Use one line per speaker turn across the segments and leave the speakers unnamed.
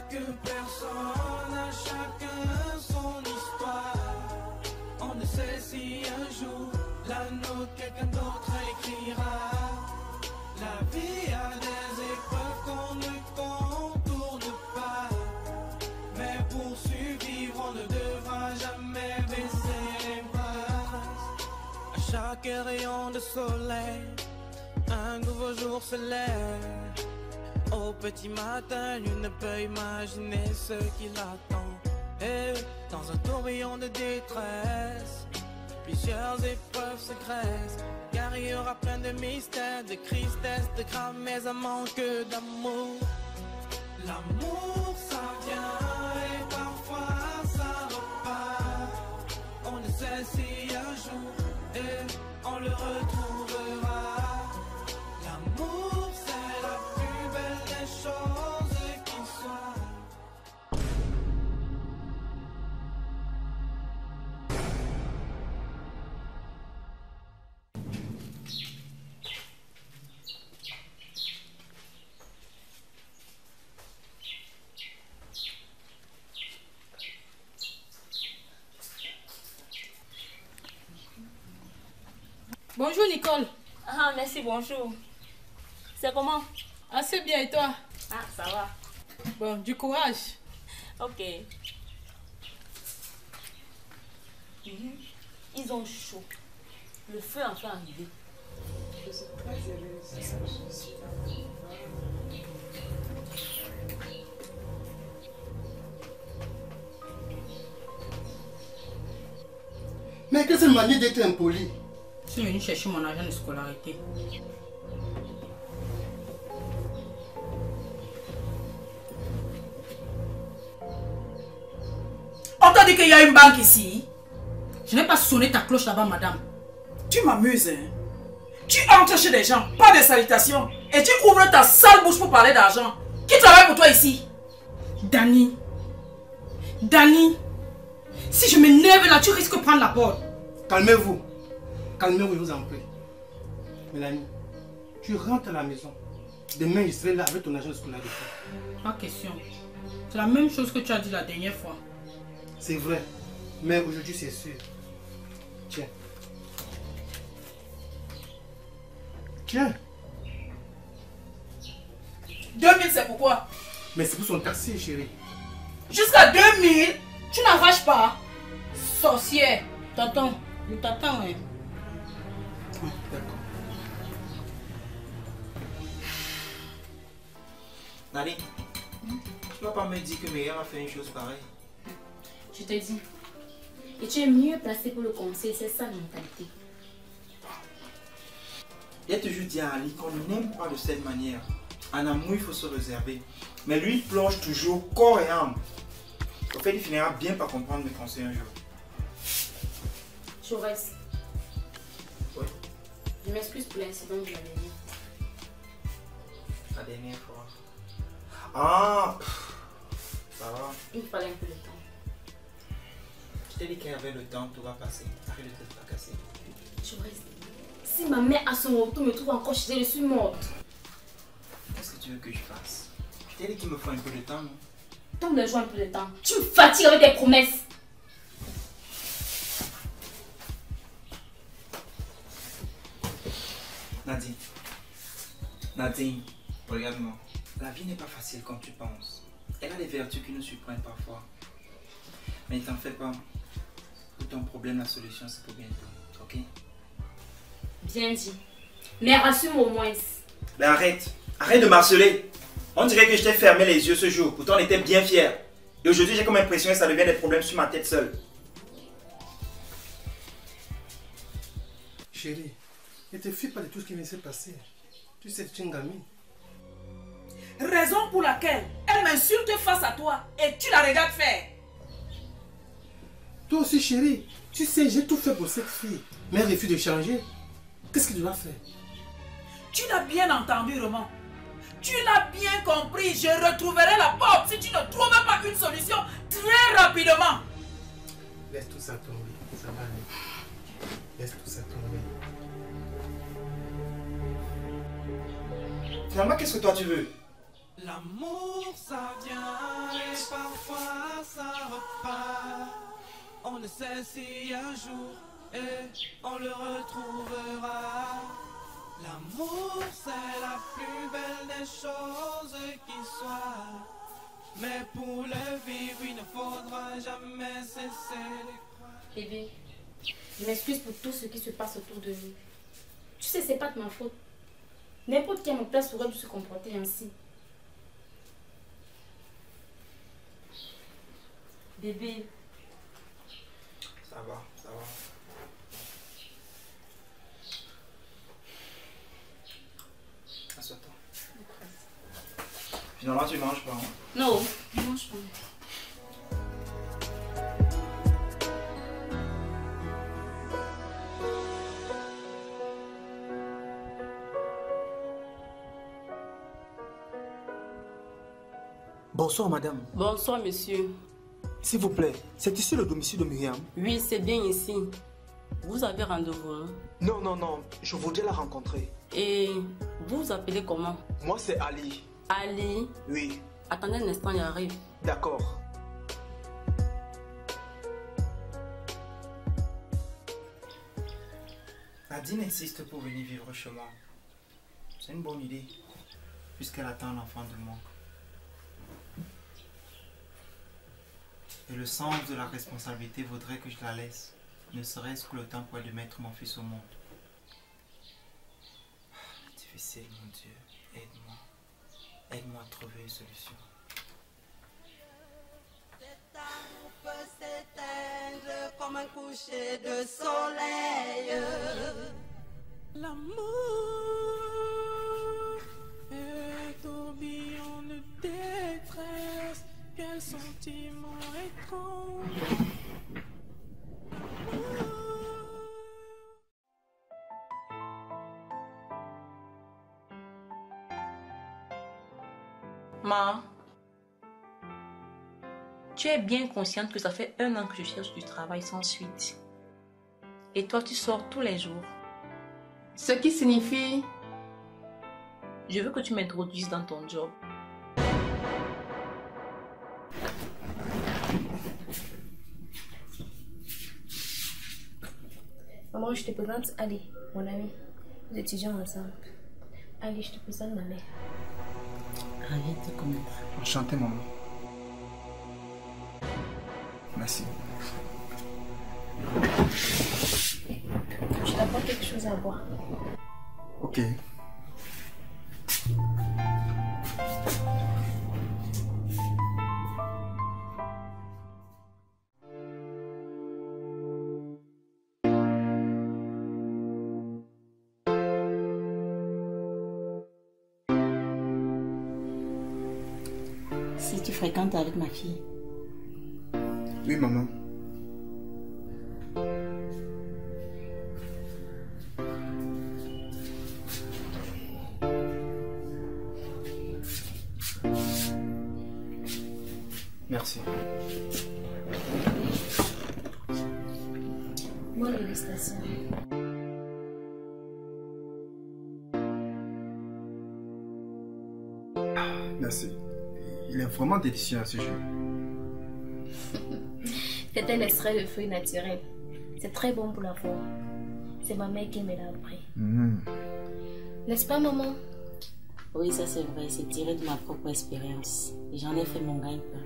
que personne, à chacun son histoire. On ne sait si un jour la nôtre quelqu'un d'autre écrira. La vie a des épreuves qu'on ne contourne pas. Mais pour survivre, on ne devra jamais baisser les bras. À chaque rayon de soleil, un nouveau jour se lève. Au petit matin, nul ne peut imaginer ce qui l'attend. Et dans un tourbillon de détresse, plusieurs épreuves se graissent. Car il y aura plein de mystères, de tristesse, de drames, mais un manque d'amour. L'amour, ça vient et parfois ça repart. On ne sait si un jour et on le retrouvera. L'amour, c'est la plus belle des choses qui soit.
Bonjour Nicole.
Ah, merci, bonjour. C'est comment?
Assez bien et toi?
Ah, ça va.
Bon, du courage.
Ok. Ils ont chaud. Le feu est enfin arrivé.
Mais quelle est cette manière d'être impoli?
Je suis venu chercher mon argent de scolarité.
On t'a dit qu'il y a une banque ici.
Je n'ai pas sonné ta cloche là-bas, madame.
Tu m'amuses, hein? Tu entres chez des gens, pas de salutations, et tu ouvres ta sale bouche pour parler d'argent. Qui travaille pour toi ici?
Dani. Dani. Si je m'énerve là, tu risques de prendre la porte.
Calmez-vous. Calmez-vous, je vous en prie. Mélanie, tu rentres à la maison. Demain, je serai là avec ton argent de scolarité.
Pas question. C'est la même chose que tu as dit la dernière fois.
C'est vrai. Mais aujourd'hui, c'est sûr. Tiens. Tiens.
2000, c'est pourquoi?
Mais c'est pour son taxi, chérie.
Jusqu'à 2000?
Tu n'arraches pas. Sorcière. T'attends. Je t'attends, hein.
D'accord.
Nani, tu vas pas me dire que Myriam a fait une chose pareille?
Je te dis. Et tu es mieux placé pour le conseil, c'est ça la mentalité.
Il a toujours dit à Ali qu'on n'aime pas de cette manière. En amour, il faut se réserver. Mais lui, il plonge toujours corps et âme. Au fait, il finira bien par comprendre mes conseils un jour.
Jaurès.
Oui.
Je m'excuse pour l'incident de la dernière.
La dernière fois. Ah, ça va.
Il me fallait un peu de temps.
Je t'ai dit qu'il y avait le temps, tout va passer. Arrête de te fracasser.
Jaurès, si ma mère à son retour me trouve encore chez elle, je suis morte.
Qu'est-ce que tu veux que je fasse? Je t'ai dit qu'il me faut un peu de temps, non?
Tant de jouer un peu de temps. Tu me fatigues avec tes promesses.
Nadine. Nadine, regarde-moi. La vie n'est pas facile comme tu penses. Elle a des vertus qui nous surprennent parfois. Mais ne t'en fais pas. Pour ton problème, la solution, c'est pour bientôt. Ok?
Bien dit. Mais rassure-moi au moins.
Mais arrête. Arrête de m'harceler. On dirait que je t'ai fermé les yeux ce jour. Pourtant, on était bien fiers. Et aujourd'hui, j'ai comme l'impression que ça devient des problèmes sur ma tête seule.
Chérie, ne te fie pas de tout ce qui vient de se passer. Tu sais que tu es une gamine.
Raison pour laquelle elle m'insulte face à toi et tu la regardes faire.
Toi aussi, chérie, tu sais, j'ai tout fait pour cette fille. Mais elle refuse de changer. Qu'est-ce que tu dois faire?
Tu l'as bien entendu, Roman. Tu l'as bien compris. Je retrouverai la porte si tu ne trouves pas une solution très rapidement.
Laisse tout ça tomber. Ça va aller. Laisse tout ça tomber.
Finalement, qu'est-ce que toi tu veux?
L'amour, ça vient On ne sait si un jour on le retrouvera. L'amour c'est la plus belle des choses qui soit. Mais pour le vivre il ne faudra jamais cesser de croire.
Bébé, je m'excuse pour tout ce qui se passe autour de nous. Tu sais, c'est pas de ma faute. N'importe qui à ma place aurait dû se comporter ainsi. Bébé.
Ça va, ça va. Assois-toi. Finalement, tu manges pas, hein?
Non, je mange pas.
Bonsoir madame.
Bonsoir monsieur.
S'il vous plaît, c'est ici le domicile de Myriam?
Oui, c'est bien ici. Vous avez rendez-vous, hein?
Non, non, non, je voudrais la rencontrer.
Et vous vous appelez comment?
Moi c'est Ali.
Ali?
Oui.
Attendez un instant, il arrive.
D'accord.
Nadine insiste pour venir vivre chez moi. C'est une bonne idée, puisqu'elle attend un enfant de moi. Et le sens de la responsabilité voudrait que je la laisse, ne serait-ce que le temps pour elle de mettre mon fils au monde. Difficile, mon Dieu, aide-moi. Aide-moi à trouver une solution.
Cet amour peut s'éteindre comme un coucher de soleil.
L'amour est tourbillon de détresse. Quel sentiment étrange.
Ma, tu es bien consciente que ça fait 1 an que je cherche du travail sans suite. Et toi, tu sors tous les jours.
Ce qui signifie...
Je veux que tu m'introduises dans ton job.
Maman, je te présente Ali, mon ami. Nous étudions ensemble. Ali, je te présente ma mère.
Ravi de te connaître.
Enchanté, maman. Merci.
Je t'apporte quelque chose à boire.
Ok.
Si tu fréquentes avec ma fille.
Oui, maman. Merci.
Bonne dégustation.
Merci. Il est vraiment délicieux ce jeu.
C'est un extrait de fruits naturels. C'est très bon pour la forme. C'est ma mère qui me l'a appris. N'est-ce pas, maman?
Oui, ça c'est vrai. C'est tiré de ma propre expérience. Et j'en ai fait mon gagne-pain.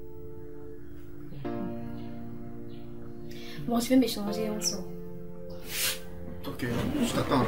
Bon, je vais m'échanger ensemble.
Ok, je t'attends.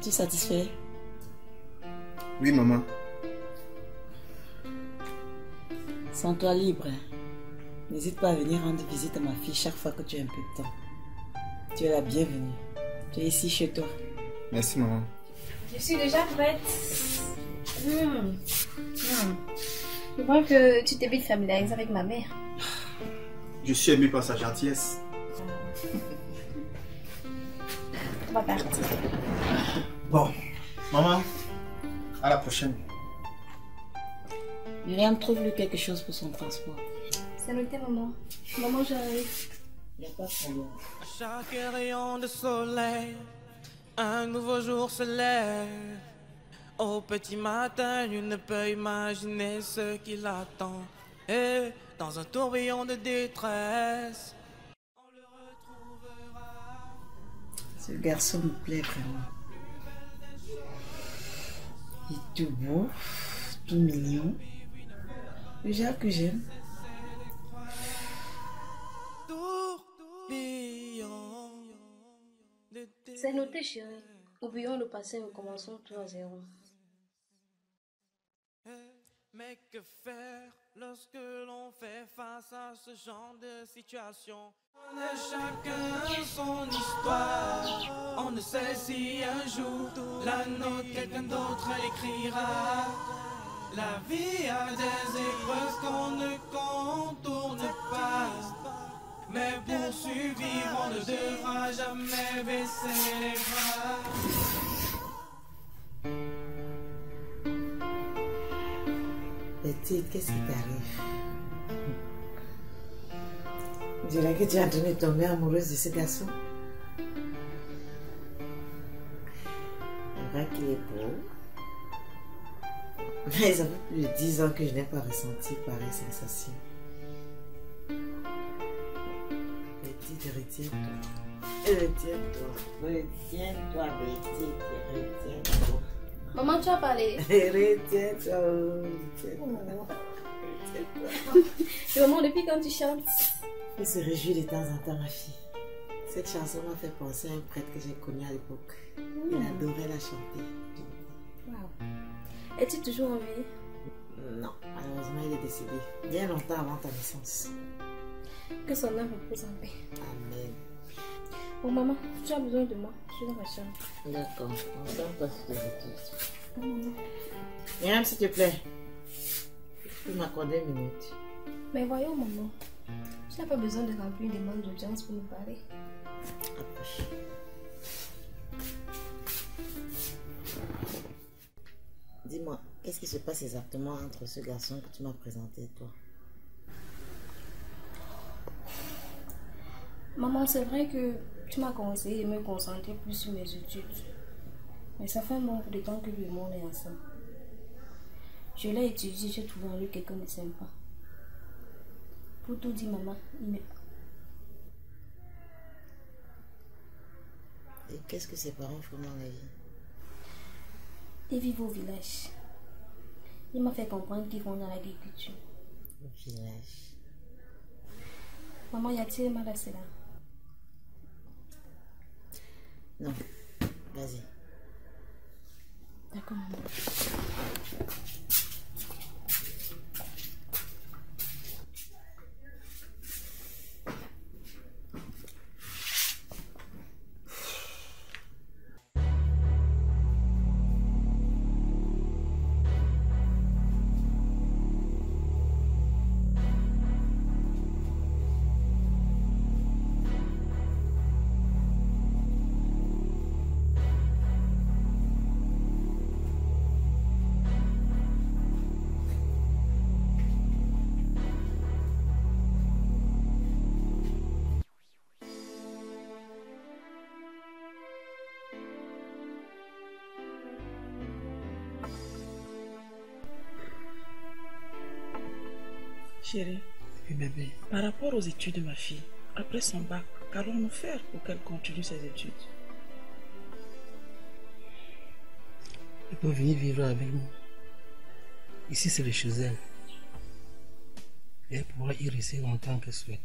Es-tu satisfait?
Oui, maman.
Sens-toi libre. N'hésite pas à venir rendre visite à ma fille chaque fois que tu as un peu de temps. Tu es la bienvenue. Tu es ici chez toi.
Merci, maman.
Je suis déjà prête. Je vois que tu t'es vite familiarisé avec ma mère.
Je suis ému par sa gentillesse.
On va partir.
Bon, maman, à la prochaine.
Myriam, trouve-lui quelque chose pour son transport.
C'est noté, maman. Maman, j'arrive.
Il n'y a pas de problème.
Chaque rayon de soleil, un nouveau jour se lève. Au petit matin, nul ne peut imaginer ce qui l'attend. Et dans un tourbillon de détresse, on le retrouvera.
Ce garçon me plaît vraiment. Il est tout beau, tout mignon. Le genre que j'aime.
C'est noté, chérie. Oublions le passé et recommençons tout à zéro.
Mais que faire lorsque l'on fait face à ce genre de situation? On a chacun son histoire. On ne sait si un jour la nôtre, quelqu'un d'autre l'écrira. La vie a des épreuves qu'on ne contourne pas. Mais pour survivre, on ne devra jamais baisser les bras.
Petite, qu'est-ce qui t'arrive? On dirait que tu es en train de tomber amoureuse de ce garçon. C'est vrai qu'il est beau. Mais ça fait plus de 10 ans que je n'ai pas ressenti pareille sensation. Petite, retiens-toi. Retiens-toi, petite, retiens-toi.
Maman, tu as parlé.
Retiens-toi.
Maman, depuis quand tu chantes?
Il se réjouit de temps en temps, ma fille. Cette chanson m'a fait penser à un prêtre que j'ai connu à l'époque. Il adorait la chanter.
Wow. Es-tu toujours en vie?
Non, malheureusement, il est décédé bien longtemps avant ta naissance.
Que son âme repose en paix.
Amen.
Bon, maman, tu as besoin de moi. Je suis dans ma chambre.
D'accord, on s'en passe de retour. Myriam, s'il te plaît, tu peux m'accorder une minute?
Mais voyons, maman. Tu n'as pas besoin de remplir une demande d'audience pour nous parler.
Approche. Dis-moi, qu'est-ce qui se passe exactement entre ce garçon que tu m'as présenté, toi?
Maman, c'est vrai que tu m'as conseillé de me concentrer plus sur mes études. Mais ça fait un nombre de temps que le monde est ensemble. Je l'ai étudié, j'ai trouvé en lui quelqu'un de sympa. Pour tout dire, maman, il me...
Et qu'est-ce que ses parents font dans la vie?
Ils vivent au village. Il m'a fait comprendre qu'ils vont dans l'agriculture.
Au village?
Maman, y a-t-il mal à cela?
Non. Vas-y.
D'accord, maman.
Chérie,
Oui, bébé.
par rapport aux études de ma fille, après son bac, qu'allons-nous faire pour qu'elle continue ses études?
Elle peut venir vivre avec nous. Ici, c'est le chez elle. Et elle pourra y rester longtemps qu'elle souhaite.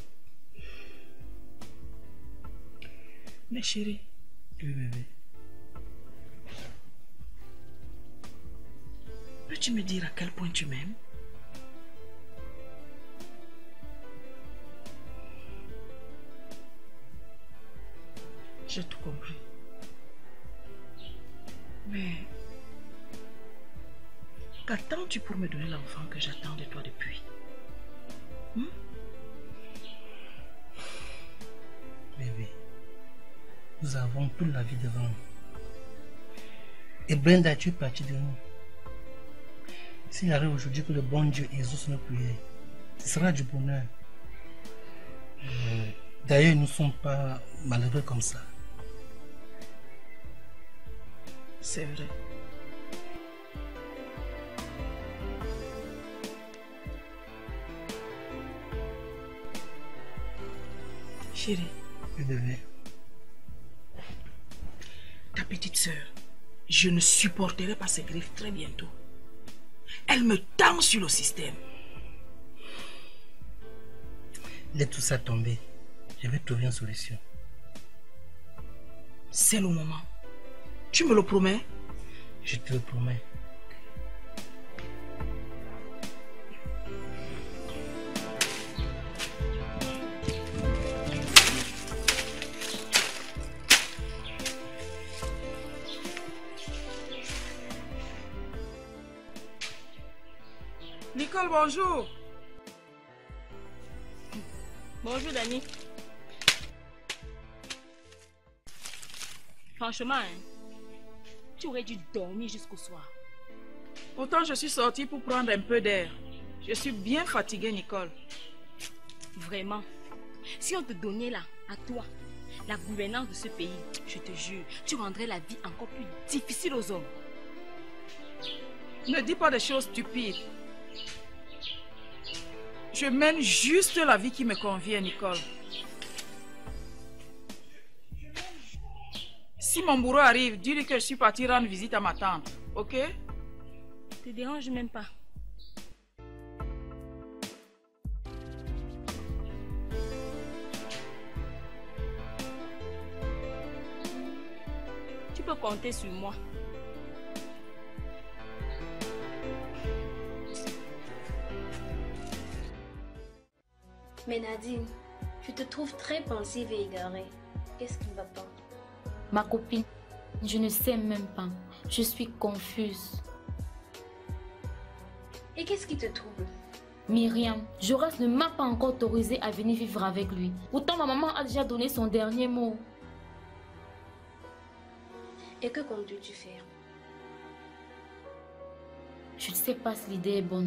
Mais chérie,
Oui, bébé.
Peux-tu me dire à quel point tu m'aimes? J'ai tout compris. Mais qu'attends-tu pour me donner l'enfant que j'attends de toi depuis?
Bébé, nous avons toute la vie devant nous. Et Brenda, tu es partie de nous. S'il arrive aujourd'hui que le bon Dieu exauce nos prières, ce sera du bonheur. D'ailleurs, nous ne sommes pas malheureux comme ça.
C'est vrai. Chérie.
Oui, bébé.
Ta petite sœur, je ne supporterai pas ses griffes très bientôt. Elle me tend sur le système.
Laisse tout ça tomber. Je vais trouver une solution.
C'est le moment. Tu me le promets?
Je te le promets.
Nicole, bonjour.
Bonjour, Dani. Franchement, tu aurais dû dormir jusqu'au soir.
Pourtant, je suis sortie pour prendre un peu d'air. Je suis bien fatiguée, Nicole.
Vraiment. Si on te donnait là, à toi, la gouvernance de ce pays, je te jure, tu rendrais la vie encore plus difficile aux hommes.
Ne dis pas des choses stupides. Je mène juste la vie qui me convient, Nicole. Si mon bourreau arrive, dis-lui que je suis partie rendre visite à ma tante, ok?
Te dérange même pas. Tu peux compter sur moi.
Mais Nadine, je te trouve très pensive et égarée. Qu'est-ce qui ne va pas?
Ma copine, je ne sais même pas. Je suis confuse.
Et qu'est-ce qui te trouble?
Myriam, Joras ne m'a pas encore autorisé à venir vivre avec lui. Pourtant, ma maman a déjà donné son dernier mot.
Et que comptes-tu faire?
Je ne sais pas si l'idée est bonne.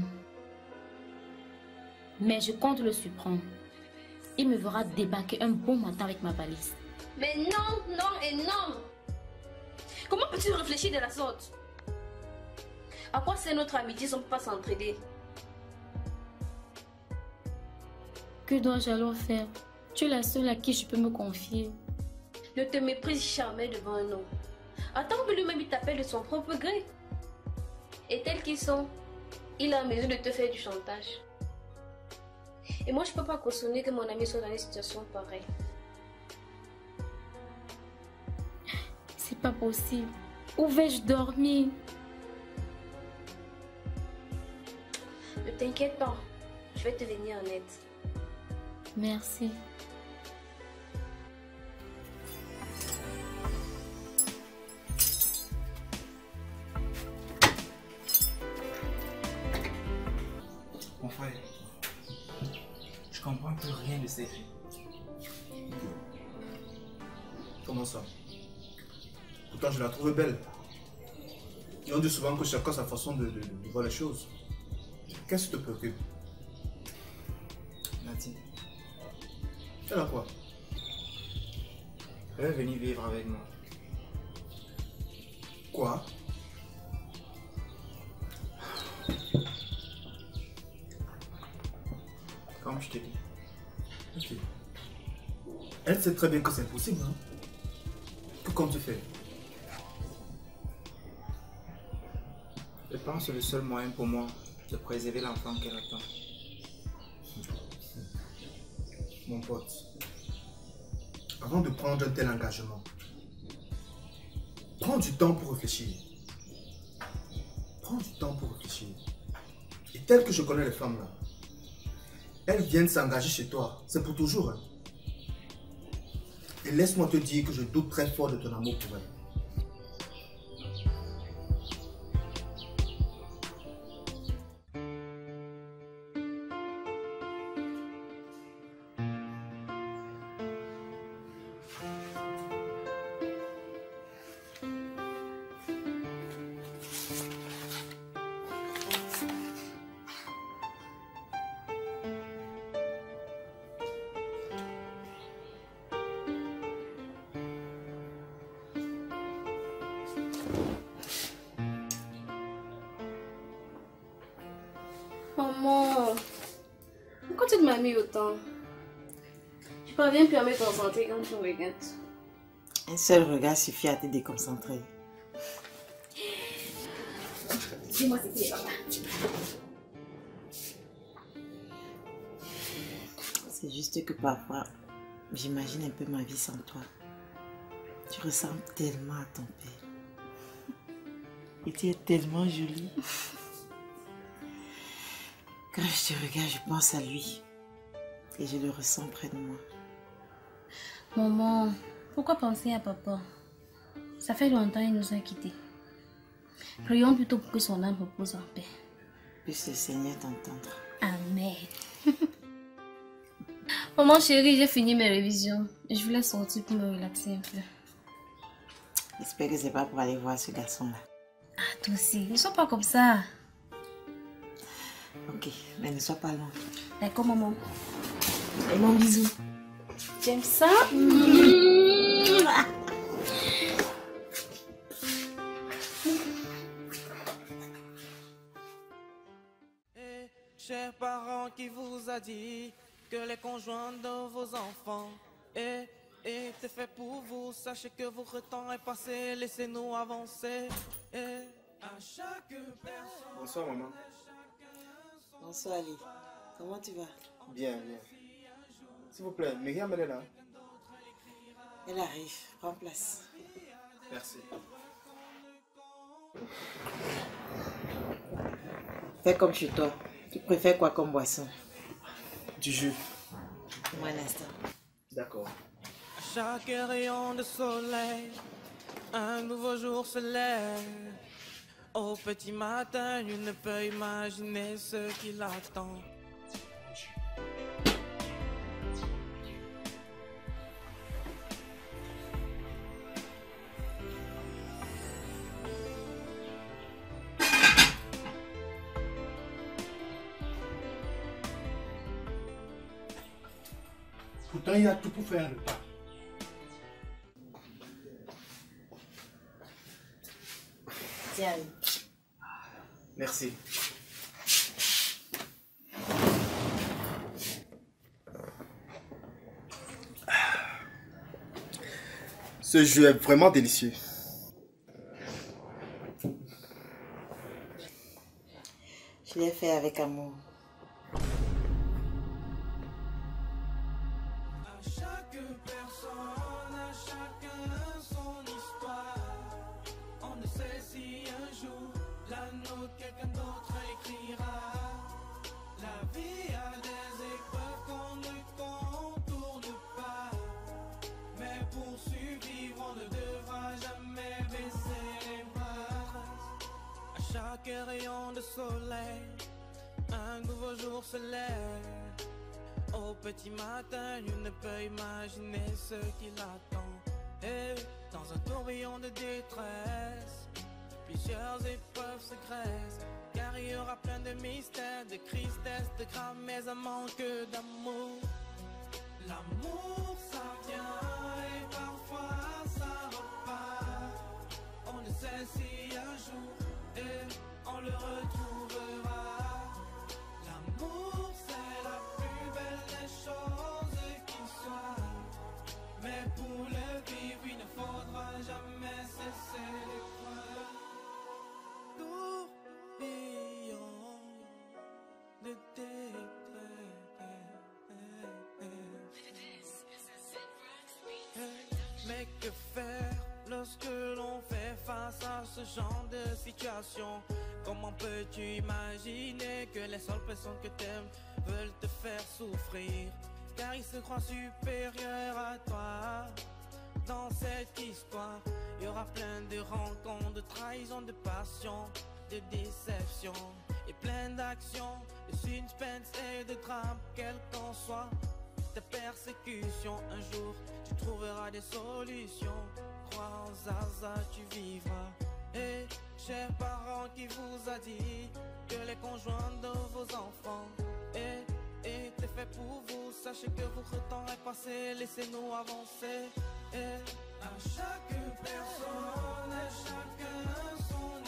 Mais je compte le surprendre. Il me verra débarquer un bon matin avec ma valise.
Mais non, non et non! Comment peux-tu réfléchir de la sorte? À quoi c'est notre amitié si on ne peut pas s'entraider?
Que dois-je alors faire? Tu es la seule à qui je peux me confier.
Ne te méprise jamais devant un homme. Attends que lui-même il t'appelle de son propre gré. Et tels qu'ils sont, il a en mesure de te faire du chantage. Et moi, je ne peux pas cautionner que mon ami soit dans une situation pareille.
C'est pas possible. Où vais-je dormir?
Ne t'inquiète pas. Je vais te venir en aide.
Merci.
Mon frère, je comprends plus rien de ces faits.
Comment ça? Pourtant, je la trouve belle. Et on dit souvent que chacun a sa façon de voir les choses. Qu'est-ce qui te préoccupe?
Nadine.
Elle a quoi?
Elle est venue vivre avec moi.
Quoi?
Comme je te dis.
Ok. Elle sait très bien que c'est impossible, hein? Que comptes-tu faire?
Je pense que le seul moyen pour moi de préserver l'enfant qu'elle attend.
Mon pote, avant de prendre un tel engagement, prends du temps pour réfléchir. Prends du temps pour réfléchir. Et tel que je connais les femmes là, elles viennent s'engager chez toi. C'est pour toujours. Hein. Et laisse-moi te dire que je doute très fort de ton amour pour elle.
Maman, pourquoi tu m'as mis autant? Je parviens plus à me concentrer quand tu me regardes.
Un seul regard suffit à te déconcentrer.
Dis-moi ce qui est papa.
C'est juste que parfois, j'imagine un peu ma vie sans toi. Tu ressembles tellement à ton père. Et tu es tellement jolie. Quand je te regarde, je pense à lui. Et je le ressens près de moi.
Maman, pourquoi penser à papa? Ça fait longtemps qu'il nous a quittés. Prions plutôt pour que son âme repose en paix.
Puisse le Seigneur t'entendre.
Amen. Maman chérie, j'ai fini mes révisions. Je voulais sortir pour me relaxer un peu.
J'espère que c'est pas pour aller voir ce garçon-là.
Ah, toi aussi, ne sois pas comme ça.
Ok, mais ne sois pas loin.
D'accord, maman.
Et mon bisou.
J'aime ça.
Chers parents, qui vous a dit que les conjoints de vos enfants étaient faits pour vous? Sachez que votre temps est passé, laissez-nous avancer. À chaque personne.
Bonsoir maman.
Bonsoir Ali. Comment tu vas?
Bien, bien. S'il vous plaît, Myriam elle est là.
Elle arrive, prends place.
Merci.
Fais comme chez toi. Tu préfères quoi comme boisson?
Du jus.
Moi un instant.
D'accord.
À chaque rayon de soleil, un nouveau jour se lève. Au petit matin, nul ne peut imaginer ce qui l'attend.
Pourtant, il y a tout pour faire un repas.
Tiens Ali.
Merci. Ce jus est vraiment délicieux.
Je l'ai fait avec amour.
Quelqu'un d'autre écrira. La vie a des épreuves qu'on ne contourne pas. Mais pour survivre, on ne devra jamais baisser les bras. À chaque rayon de soleil, un nouveau jour se lève. Au petit matin, nul ne peut imaginer ce qui l'attend. Et dans un tourbillon de détresse, plusieurs épreuves se graissent, car il y aura plein de mystères, de tristesse, de drames, mais un manque d'amour. L'amour, ça vient et parfois ça repart. On ne sait si un jour on le retrouvera. L'amour, c'est la plus belle des choses qui soit. Mais pour le vivre, il ne faudra jamais cesser de croire. Tourbillon de mais que faire lorsque l'on fait face à ce genre de situation? Comment peux-tu imaginer que les seules personnes que t'aimes veulent te faire souffrir? Car ils se croient supérieurs à toi. Dans cette histoire, il y aura plein de rencontres, de trahisons, de passion, de déception et plein d'actions, de suspense et de drame, quel qu'en soit tes persécutions. Un jour, tu trouveras des solutions. Crois en Zaza, tu vivras. Et chers parents, qui vous a dit que les conjoints de vos enfants étaient faits pour vous? Sachez que votre temps est passé, laissez-nous avancer. Et à chaque personne, à chacun son